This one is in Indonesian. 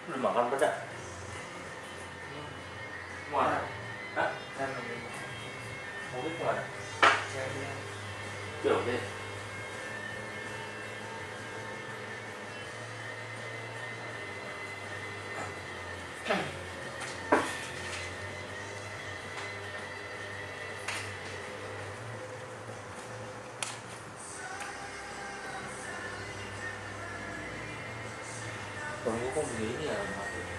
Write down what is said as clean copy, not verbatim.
Belum makan pada? Mana? Hah? Kan lebih Mobil kemana? jadi Jauh deh. Kalau kok begini ya, mati.